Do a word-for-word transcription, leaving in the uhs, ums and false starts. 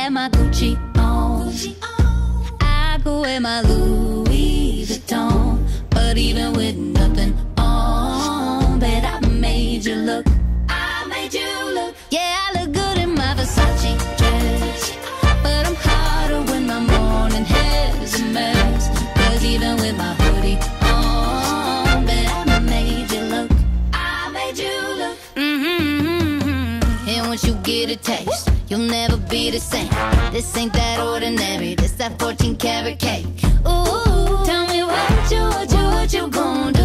have my Gucci on, I could wear my Louis Vuitton, but even with nothing on, bet I made you look. I made you look. Yeah, I look good in my Versace dress, but I'm hotter when my morning hair's a mess. Cause even with my hoodie on, bet I made you look. I made you look. Mm-hmm. And once you get a taste, you'll never be the same. This ain't that ordinary, this that fourteen karat cake. Ooh, tell me what you, what you, what you gon' do.